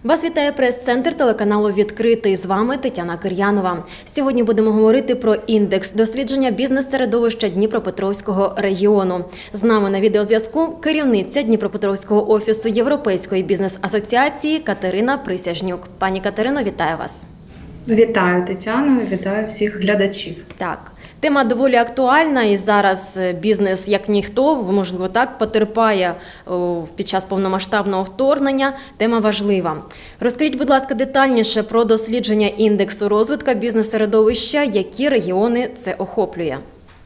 Вас вітає прес-центр телеканалу «Відкритий». З вами Тетяна Кир'янова. Сьогодні будемо говорити про індекс дослідження бізнес-середовища Дніпропетровського регіону. З нами на відеозв'язку керівниця Дніпропетровського офісу Європейської бізнес-асоціації Катерина Присяжнюк. Пані Катерино, вітаю вас. Вітаю, Тетяно, вітаю всіх глядачів. Так, тема доволі актуальна і зараз бізнес, як ніхто, можливо так, потерпає під час повномасштабного вторгнення. Тема важлива. Розкажіть, будь ласка, детальніше про дослідження індексу розвитку бізнес-середовища, які регіони це охоплює.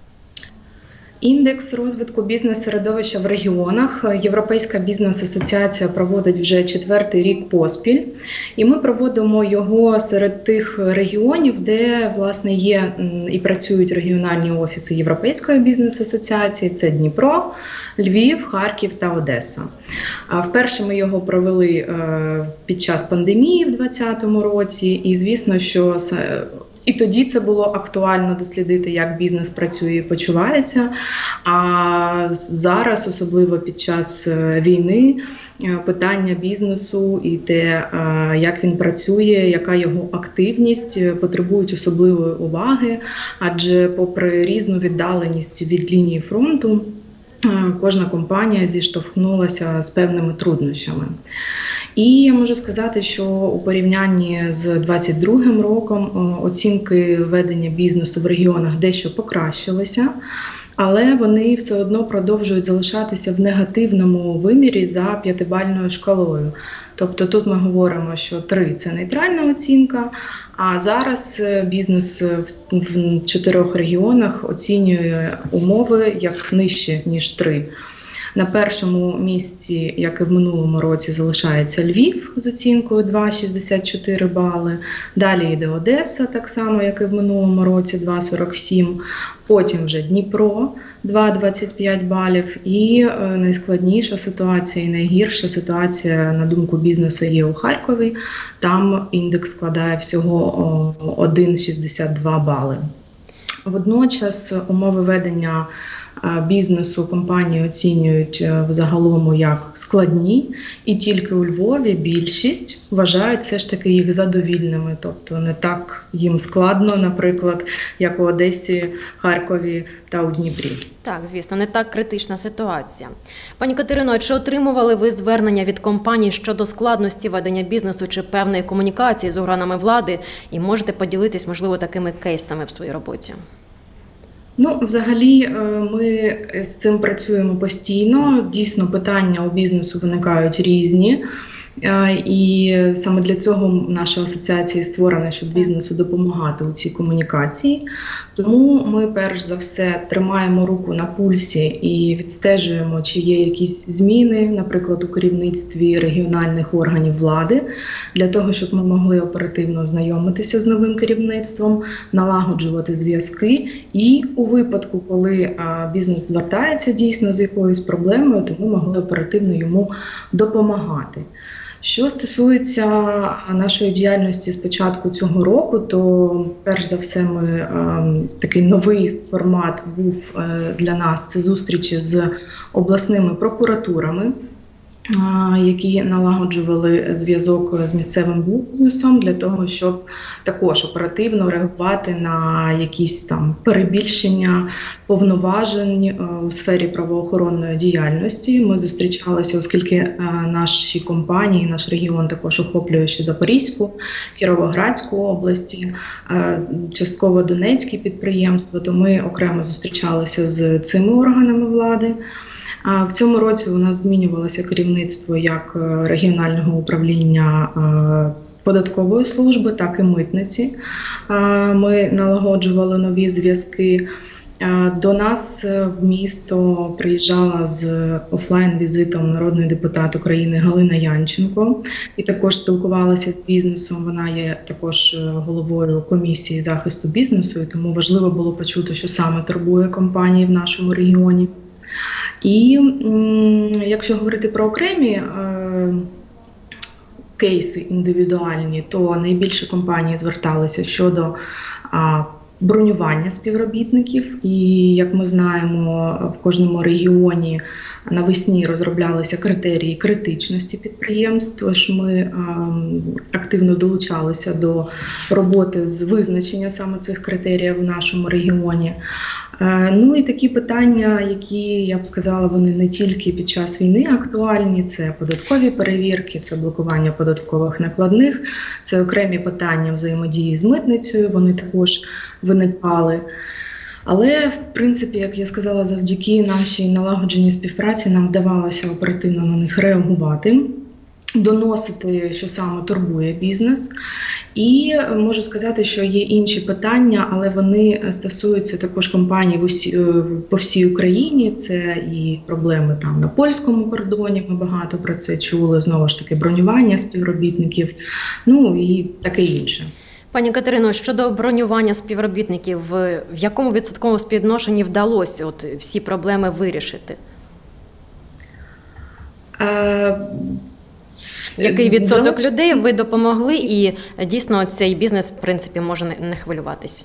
Індекс розвитку бізнес-середовища в регіонах Європейська бізнес-асоціація проводить вже 4-й рік поспіль. І ми проводимо його серед тих регіонів, де, власне, є і працюють регіональні офіси Європейської бізнес-асоціації. Це Дніпро, Львів, Харків та Одеса. Вперше ми його провели під час пандемії в 2020 році. І, звісно, що і тоді це було актуально дослідити, як бізнес працює і почувається. А зараз, особливо під час війни, питання бізнесу і те, як він працює, яка його активність, потребують особливої уваги. Адже попри різну віддаленість від лінії фронту, кожна компанія зіштовхнулася з певними труднощами. І я можу сказати, що у порівнянні з 2022 роком оцінки ведення бізнесу в регіонах дещо покращилися, але вони все одно продовжують залишатися в негативному вимірі за 5-бальною шкалою. Тобто тут ми говоримо, що 3 – це нейтральна оцінка, а зараз бізнес в 4 регіонах оцінює умови як нижче, ніж 3. На першому місці, як і в минулому році, залишається Львів з оцінкою 2,64 бали. Далі йде Одеса, так само, як і в минулому році, 2,47. Потім вже Дніпро, 2,25 балів. І найскладніша ситуація і найгірша ситуація, на думку бізнесу, є у Харкові. Там індекс складає всього 1,62 бали. Водночас умови ведення бізнесу компанії оцінюють взагалом як складні, і тільки у Львові більшість вважають все ж таки їх задовільними, тобто не так їм складно, наприклад, як у Одесі, Харкові та у Дніпрі. Так, звісно, не так критична ситуація. Пані Катерино, а чи отримували ви звернення від компаній щодо складності ведення бізнесу чи певної комунікації з органами влади, і можете поділитись, можливо, такими кейсами в своїй роботі? Взагалі ми з цим працюємо постійно. Дійсно, питання у бізнесу виникають різні. І саме для цього наша асоціація створена, щоб бізнесу допомагати у цій комунікації. Тому ми, перш за все, тримаємо руку на пульсі і відстежуємо, чи є якісь зміни, наприклад, у керівництві регіональних органів влади, для того, щоб ми могли оперативно знайомитися з новим керівництвом, налагоджувати зв'язки. І у випадку, коли бізнес звертається дійсно з якоюсь проблемою, то ми могли оперативно йому допомагати. Що стосується нашої діяльності з початку цього року, то перш за все такий новий формат був для нас – це зустрічі з обласними прокуратурами, які налагоджували зв'язок з місцевим бізнесом для того, щоб також оперативно реагувати на якісь там перебільшення повноважень у сфері правоохоронної діяльності. Ми зустрічалися, оскільки наші компанії, наш регіон також охоплює ще Запорізьку, Кіровоградську області, частково Донецькі підприємства, то ми окремо зустрічалися з цими органами влади. В цьому році у нас змінювалося керівництво як регіонального управління податкової служби, так і митниці. Ми налагоджували нові зв'язки. До нас в місто приїжджала з офлайн-візитом народний депутат України Галина Янченко і також спілкувалася з бізнесом. Вона є також головою комісії захисту бізнесу, і тому важливо було почути, що саме турбує компанії в нашому регіоні. І якщо говорити про окремі кейси індивідуальні, то найбільше компанії зверталися щодо бронювання співробітників. І, як ми знаємо, в кожному регіоні навесні розроблялися критерії критичності підприємств, тож ми активно долучалися до роботи з визначення саме цих критеріїв в нашому регіоні. Ну і такі питання, які, я б сказала, вони не тільки під час війни актуальні, це податкові перевірки, це блокування податкових накладних, це окремі питання взаємодії з митницею, вони також виникали. Але, в принципі, як я сказала, завдяки нашій налагодженій співпраці нам вдавалося оперативно на них реагувати, доносити, що саме турбує бізнес. І можу сказати, що є інші питання, але вони стосуються також компаній по всій Україні. Це і проблеми там на польському кордоні, ми багато про це чули, знову ж таки бронювання співробітників, ну і таке інше. Пані Катерино, щодо бронювання співробітників, в якому відсотковому співвідношенні вдалося всі проблеми вирішити? Який відсоток людей ви допомогли, і дійсно цей бізнес, в принципі, може не хвилюватись?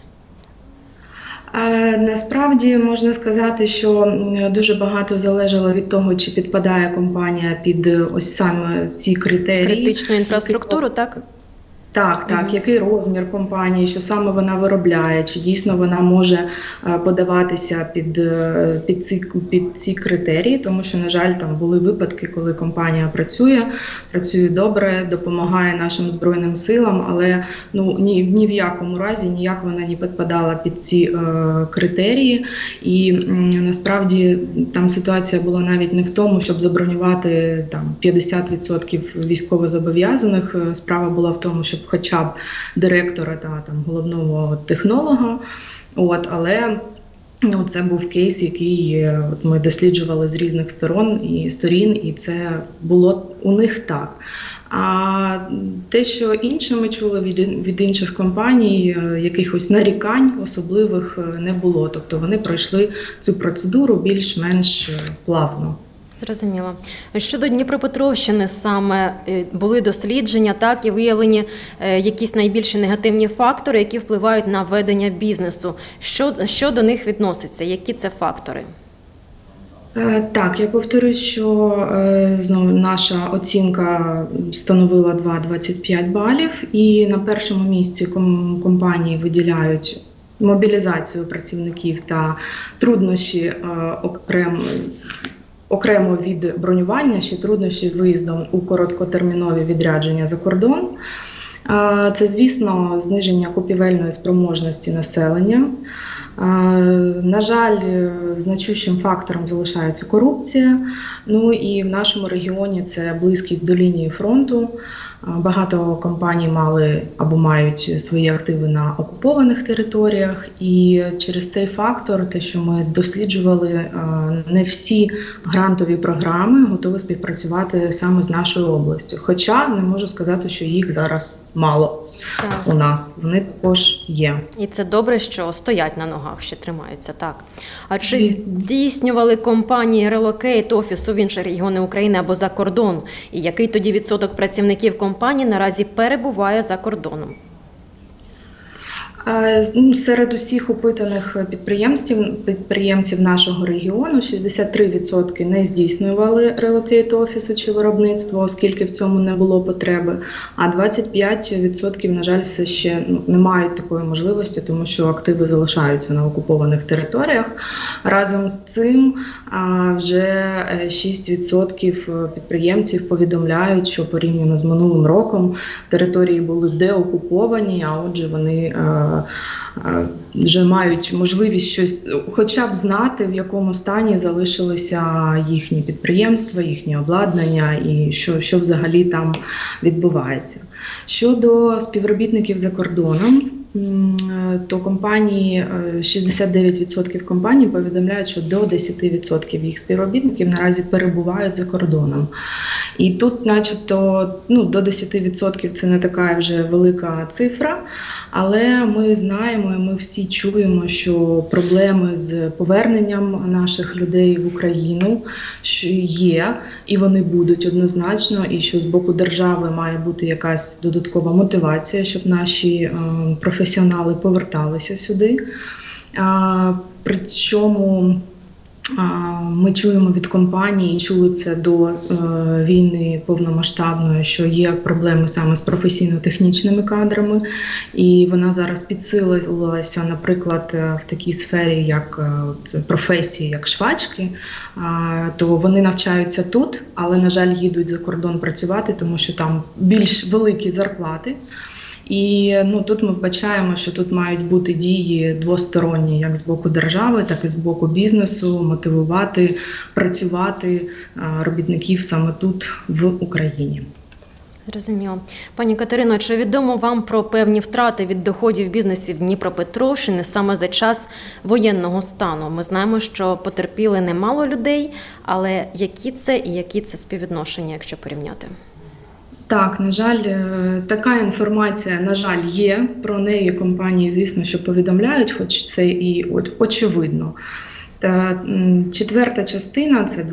Насправді можна сказати, що дуже багато залежало від того, чи підпадає компанія під ось саме ці критерії. Критичну інфраструктуру, так? Так, який розмір компанії, що саме вона виробляє, чи дійсно вона може подаватися під ці критерії, тому що, на жаль, там були випадки, коли компанія працює добре, допомагає нашим Збройним силам, але ні в якому разі ніяк вона не підпадала під ці критерії. І насправді там ситуація була навіть не в тому, щоб забронювати 50% військовозобов'язаних, справа була в тому, щоб хоча б директора та головного технолога. Але це був кейс, який ми досліджували з різних сторін, і це було у них так. А те, що інше ми чули від інших компаній, якихось нарікань особливих не було. Тобто вони пройшли цю процедуру більш-менш плавно. Зрозуміло. Щодо Дніпропетровщини саме були дослідження, так, і виявлені якісь найбільші негативні фактори, які впливають на ведення бізнесу. Що до них відноситься? Які це фактори? Так, я повторюсь, що знову наша оцінка становила 2,25 балів, і на першому місці компанії виділяють мобілізацію працівників та труднощі окремо від бронювання, ще труднощі з виїздом у короткотермінові відрядження за кордон. Це, звісно, зниження купівельної спроможності населення. На жаль, значущим фактором залишається корупція. Ну і в нашому регіоні це близькість до лінії фронту. Багато компаній мали або мають свої активи на окупованих територіях, і через цей фактор, те, що ми досліджували, не всі грантові програми готові співпрацювати саме з нашою областю. Хоча не можу сказати, що їх зараз мало. Так. У нас вони також є. І це добре, що стоять на ногах, ще тримаються, так. А чи здійснювали компанії релокейт офісу в інші регіони України або за кордон? І який тоді відсоток працівників компаній наразі перебуває за кордоном? Серед усіх опитаних підприємців нашого регіону 63% не здійснювали релокейт офісу чи виробництво, оскільки в цьому не було потреби, а 25%, на жаль, все ще не мають такої можливості, тому що активи залишаються на окупованих територіях. Разом з цим вже 6% підприємців повідомляють, що порівняно з минулим роком території були деокуповані, а отже вони вже мають можливість щось, хоча б знати, в якому стані залишилися їхні підприємства, їхнє обладнання і що взагалі там відбувається. Щодо співробітників за кордоном, то компанії, 69% компаній повідомляють, що до 10% їх співробітників наразі перебувають за кордоном. І тут начебто до 10% це не така вже велика цифра, Але ми знаємо, і ми всі чуємо, що проблеми з поверненням наших людей в Україну є, і вони будуть однозначно, і що з боку держави має бути якась додаткова мотивація, щоб наші професіонали поверталися сюди. Причому ми чуємо від компаній, чули це до війни повномасштабної, що є проблеми саме з професійно-технічними кадрами, і вона зараз підсилилася, наприклад, в такій сфері, як професії, як швачки, то вони навчаються тут, але, на жаль, їдуть за кордон працювати, тому що там більш великі зарплати. І тут ми вбачаємо, що тут мають бути дії двосторонні, як з боку держави, так і з боку бізнесу, мотивувати, працювати робітників саме тут, в Україні. Зрозуміло. Пані Катерино, чи відомо вам про певні втрати від доходів бізнесів Дніпропетровщини саме за час воєнного стану? Ми знаємо, що потерпіли немало людей, але які це співвідношення, якщо порівняти? Так, на жаль, така інформація, на жаль, є. Про неї компанії, звісно, що повідомляють, хоч це і очевидно. Четверта частина, це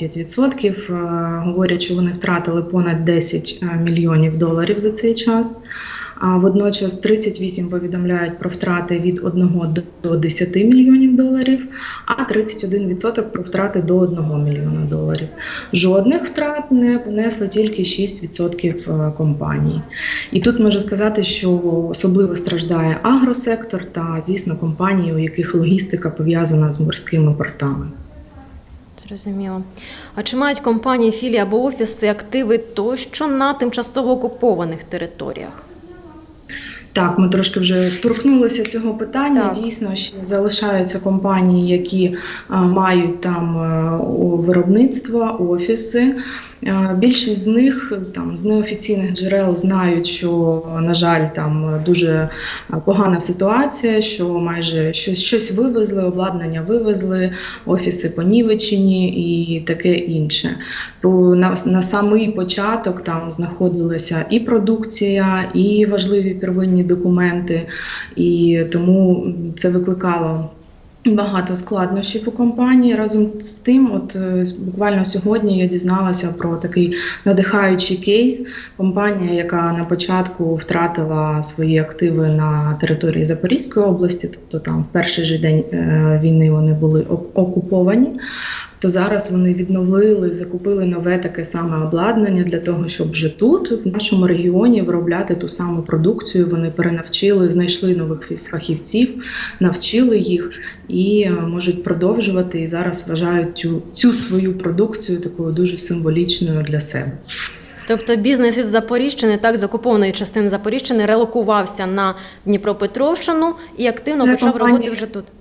25%, говорять, що вони втратили понад 10 мільйонів доларів за цей час. А водночас 38 повідомляють про втрати від 1 до 10 мільйонів доларів, а 31% про втрати до 1 мільйона доларів. Жодних втрат не понесли тільки 6% компаній. І тут можу сказати, що особливо страждає агросектор та, звісно, компанії, у яких логістика пов'язана з морськими портами. Зрозуміло. А чи мають компанії, філії або офіси активи тощо на тимчасово окупованих територіях? Так, ми трошки вже торкнулися цього питання. Так. Дійсно, ще залишаються компанії, які мають там виробництво, офіси. Більшість з них там з неофіційних джерел знають, що, на жаль, там дуже погана ситуація, що майже щось вивезли, обладнання вивезли, офіси понівечені і таке інше. То на самий початок там знаходилася і продукція, і важливі первинні документи, і тому це викликало багато складнощів у компанії. Разом з тим, буквально сьогодні я дізналася про такий надихаючий кейс. Компанія, яка на початку втратила свої активи на території Запорізької області, тобто там в перший же день війни вони були окуповані, то зараз вони відновили, закупили нове таке саме обладнання для того, щоб вже тут, в нашому регіоні, виробляти ту саму продукцію. Вони перенавчили, знайшли нових фахівців, навчили їх і можуть продовжувати. І зараз вважають цю свою продукцію такою дуже символічною для себе. Тобто бізнес із Запоріжчини, так, з окупованої частини Запоріжчини, релокувався на Дніпропетровщину і активно почав роботи вже тут?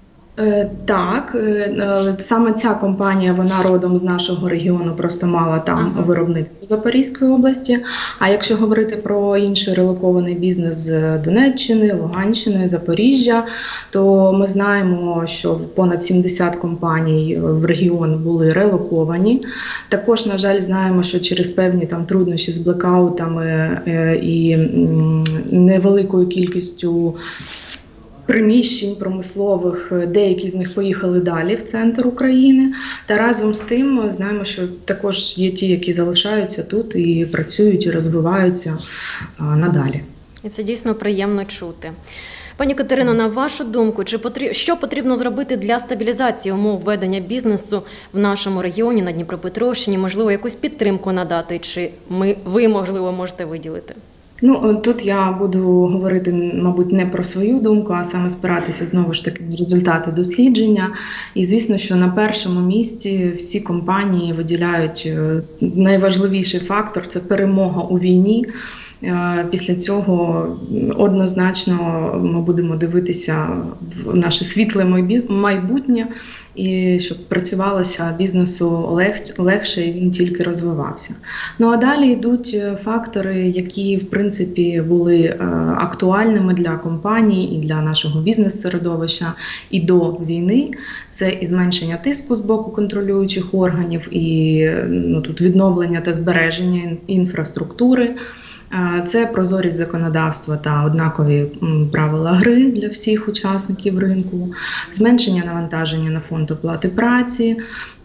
Так, саме ця компанія, вона родом з нашого регіону, просто мала там виробництво Запорізької області. А якщо говорити про інший релокований бізнес з Донеччини, Луганщини, Запоріжжя, то ми знаємо, що понад 70 компаній в регіон були релоковані. Також, на жаль, знаємо, що через певні там труднощі з блекаутами і невеликою кількістю приміщень промислових, деякі з них поїхали далі в центр України. Та разом з тим знаємо, що також є ті, які залишаються тут і працюють, і розвиваються надалі. І це дійсно приємно чути. Пані Катерино, на вашу думку, що потрібно зробити для стабілізації умов ведення бізнесу в нашому регіоні на Дніпропетровщині? Можливо, якусь підтримку надати, чи ви, можливо, можете виділити? Тут я буду говорити, мабуть, не про свою думку, а саме спиратися знову ж таки на результати дослідження. І, звісно, що на першому місці всі компанії виділяють найважливіший фактор – це перемога у війні. Після цього однозначно ми будемо дивитися в наше світле майбутнє, і щоб працювалося бізнесу легше, і він тільки розвивався. А далі йдуть фактори, які, в принципі, були актуальними для компаній і для нашого бізнес-середовища і до війни. Це і зменшення тиску з боку контролюючих органів, і тут відновлення та збереження інфраструктури. Це прозорість законодавства та однакові правила гри для всіх учасників ринку, зменшення навантаження на фонд оплати праці,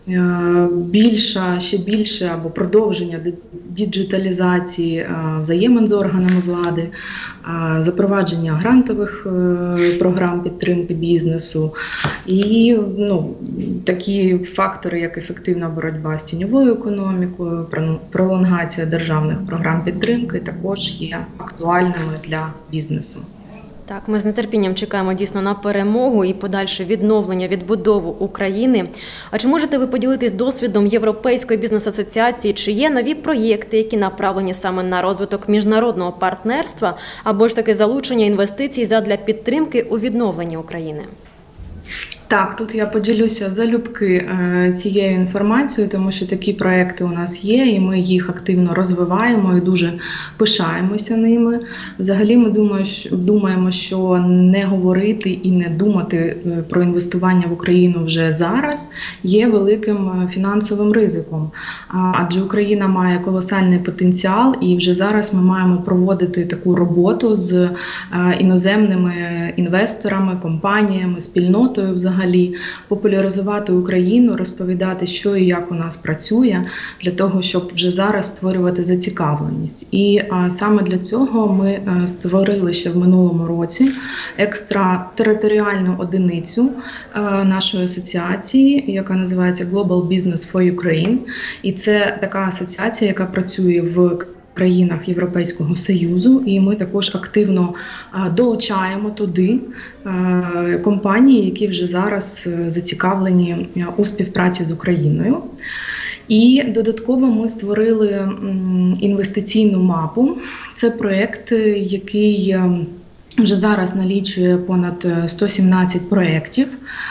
ще більше або продовження діджиталізації взаємин з органами влади, запровадження грантових програм підтримки бізнесу і такі фактори, як ефективна боротьба з тіньовою економікою, пролонгація державних програм підтримки також є актуальними для бізнесу. Так, ми з нетерпінням чекаємо дійсно на перемогу і подальше відновлення, відбудову України. А чи можете ви поділитись досвідом Європейської бізнес-асоціації? Чи є нові проєкти, які направлені саме на розвиток міжнародного партнерства або ж таки залучення інвестицій задля підтримки у відновленні України? Так, тут я поділюся залюбки цією інформацією, тому що такі проекти у нас є, і ми їх активно розвиваємо і дуже пишаємося ними. Взагалі ми думаємо, що не говорити і не думати про інвестування в Україну вже зараз є великим фінансовим ризиком. Адже Україна має колосальний потенціал, і вже зараз ми маємо проводити таку роботу з іноземними інвесторами, компаніями, спільнотою взагалі, популяризувати Україну, розповідати, що і як у нас працює, для того, щоб вже зараз створювати зацікавленість. І саме для цього ми створили ще в минулому році екстратериторіальну одиницю нашої асоціації, яка називається Global Business for Ukraine. І це така асоціація, яка працює в країнах Європейського Союзу, і ми також активно долучаємо туди компанії, які вже зараз зацікавлені у співпраці з Україною. І додатково ми створили інвестиційну мапу. Це проєкт, який вже зараз налічує понад 117 проєктів.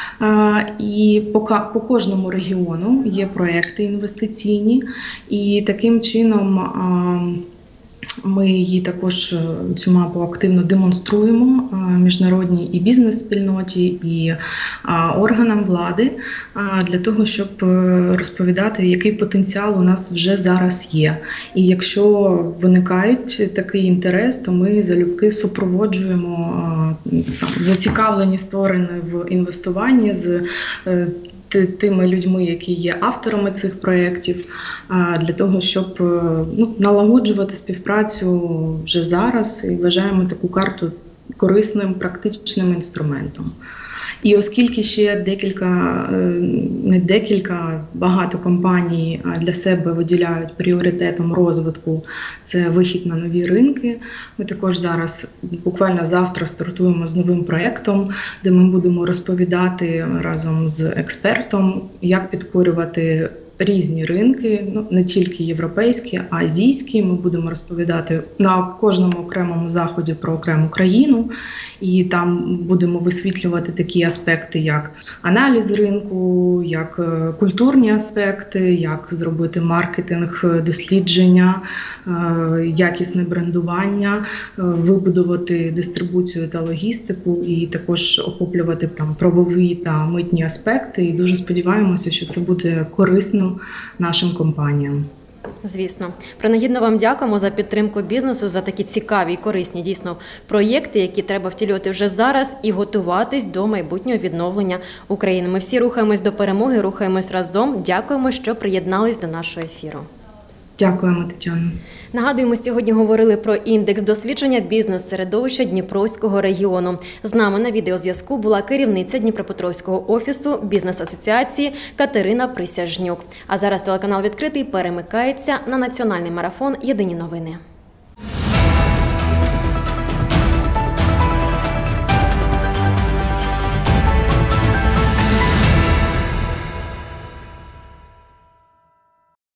І по кожному регіону є проєкти інвестиційні, і таким чином ми її також, цю мапу, активно демонструємо міжнародній і бізнес-спільноті, і органам влади, для того, щоб розповідати, який потенціал у нас вже зараз є. І якщо виникають такий інтерес, то ми залюбки супроводжуємо зацікавлені сторони в інвестуванні з тими людьми, які є авторами цих проєктів, для того, щоб налагоджувати співпрацю вже зараз, і вважаємо таку карту корисним, практичним інструментом. І оскільки ще багато компаній для себе виділяють пріоритетом розвитку це вихід на нові ринки, ми також зараз, буквально завтра, стартуємо з новим проєктом, де ми будемо розповідати разом з експертом, як підкорювати різні ринки, не тільки європейські, а азійські. Ми будемо розповідати на кожному окремому заході про окрему країну, і там будемо висвітлювати такі аспекти, як аналіз ринку, як культурні аспекти, як зробити маркетинг, дослідження, якісне брендування, вибудувати дистрибуцію та логістику, і також охоплювати там правові та митні аспекти. І дуже сподіваємося, що це буде корисно нашим компаніям. Звісно. Принагідно вам дякуємо за підтримку бізнесу, за такі цікаві і корисні дійсно проєкти, які треба втілювати вже зараз і готуватись до майбутнього відновлення України. Ми всі рухаємось до перемоги, рухаємось разом. Дякуємо, що приєднались до нашого ефіру. Дякуємо, Тетяно. Нагадуємо, сьогодні говорили про індекс дослідження бізнес-середовища Дніпровського регіону. З нами на відеозв'язку була керівниця Дніпропетровського офісу бізнес-асоціації Катерина Присяжнюк. А зараз телеканал «Відкритий» перемикається на національний марафон «Єдині новини».